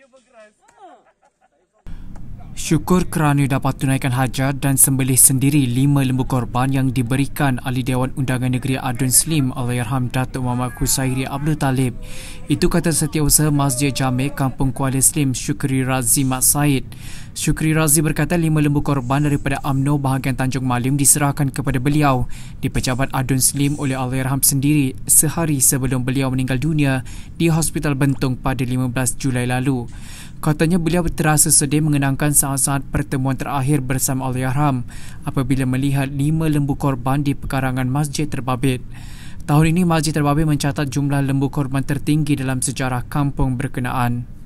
Syukur kerana dapat tunaikan hajat dan sembelih sendiri 5 lembu korban yang diberikan Ahli Dewan Undangan Negeri ADUN Slim Allahyarham Mohd Khusairi Abdul Talib. Itu kata Setiausaha Masjid Jamek, Kampung Kuala Shukeriradzi Md Said. Shukeriradzi berkata 5 lembu korban daripada UMNO bahagian Tanjung Malim diserahkan kepada beliau di pejabat ADUN Slim oleh Allahyarham sendiri sehari sebelum beliau meninggal dunia di Hospital Bentung pada 15 Julai lalu. Katanya beliau terasa sedih mengenangkan saat-saat pertemuan terakhir bersama Allahyarham apabila melihat 5 lembu korban di pekarangan Masjid terbabit. Tahun ini Masjid terbabit mencatat jumlah lembu korban tertinggi dalam sejarah kampung berkenaan.